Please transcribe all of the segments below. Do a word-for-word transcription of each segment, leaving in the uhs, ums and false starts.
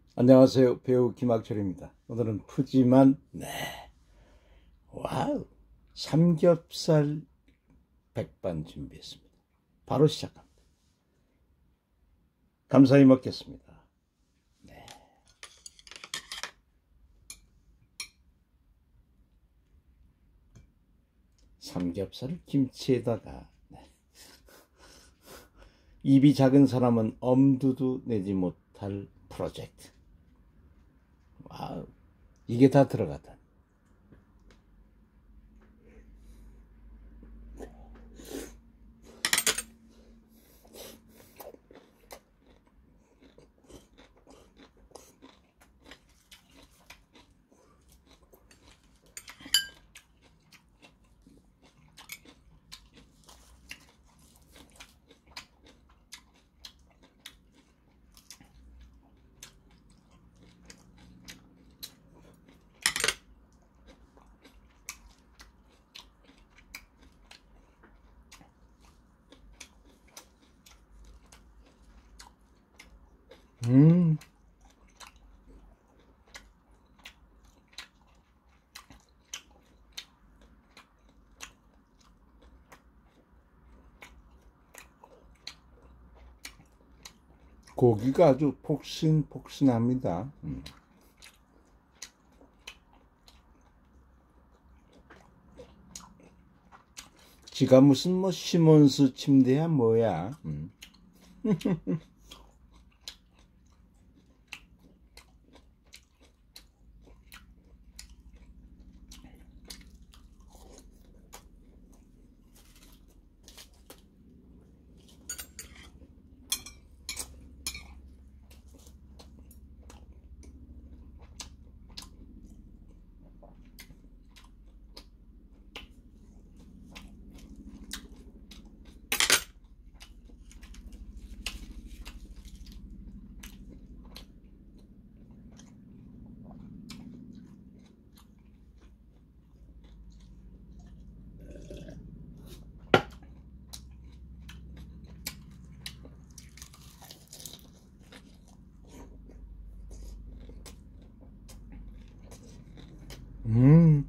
안녕하세요. 배우 김학철입니다. 오늘은 푸짐한 네 와우 삼겹살 백반 준비했습니다. 바로 시작합니다. 감사히 먹겠습니다. 네. 삼겹살을 김치에다가 네. 입이 작은 사람은 엄두도 내지 못할 프로젝트. 와우, 이게 다 들어가다. 음. 고기가 아주 폭신폭신합니다. 음. 지가 무슨 뭐 시몬스 침대야 뭐야. 음. 음.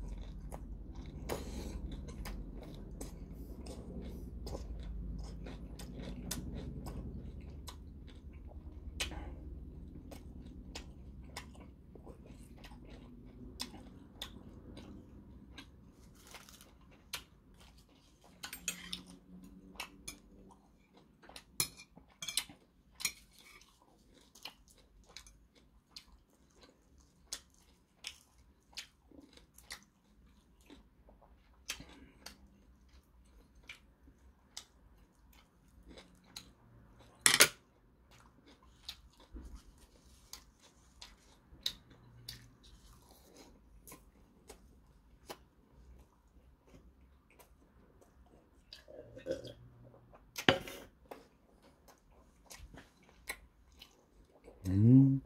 음.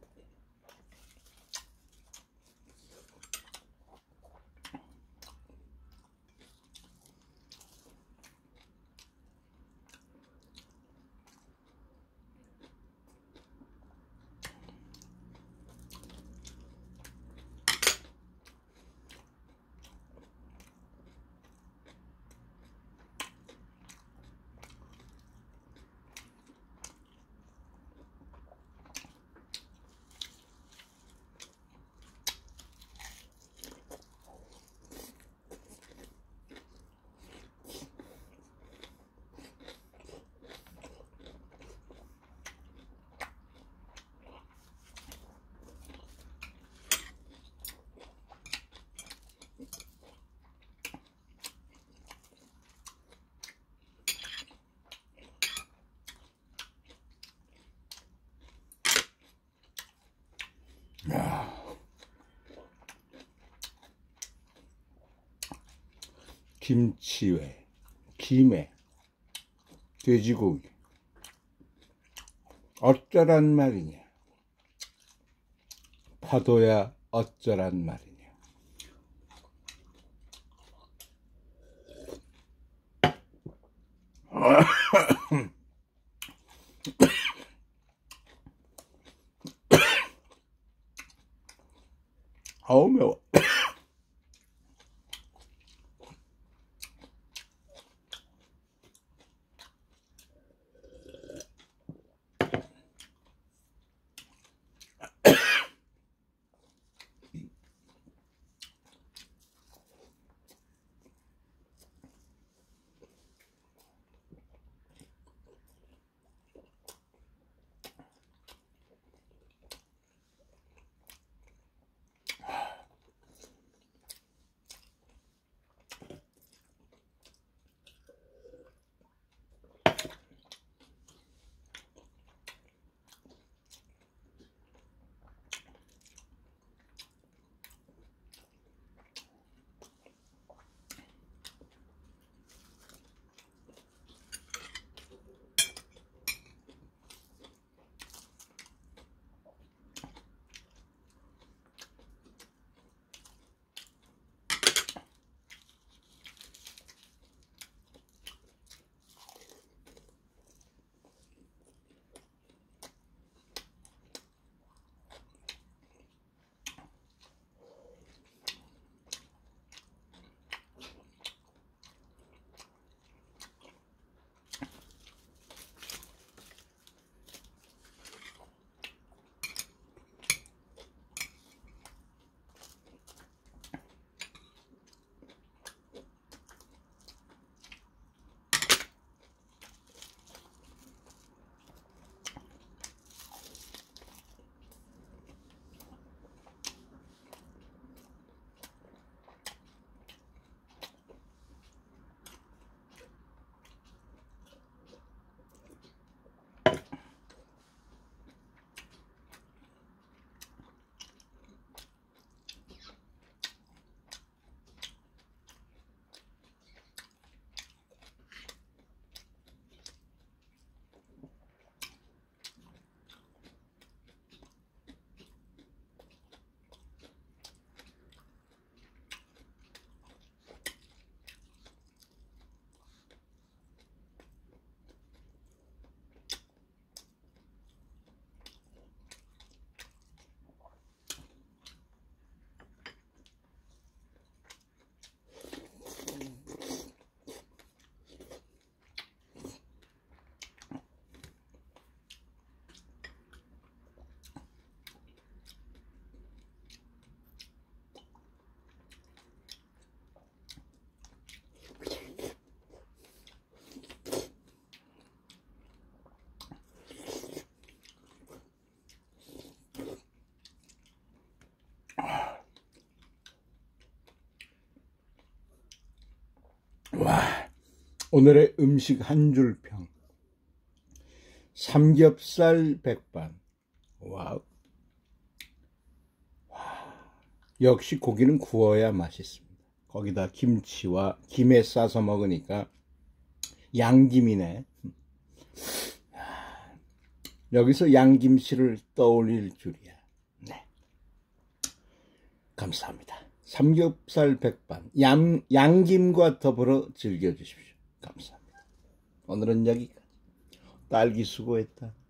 야. 김치회, 김에, 돼지고기. 어쩌란 말이냐. 파도야 어쩌란 말이냐. 아우 매워. 와, 오늘의 음식 한 줄 평. 삼겹살 백반. 와우. 와, 역시 고기는 구워야 맛있습니다. 거기다 김치와 김에 싸서 먹으니까 양김이네. 여기서 양김치를 떠올릴 줄이야. 네. 감사합니다. 삼겹살 백반, 양, 양김과 더불어 즐겨주십시오. 감사합니다. 오늘은 여기까지. 딸기 수고했다.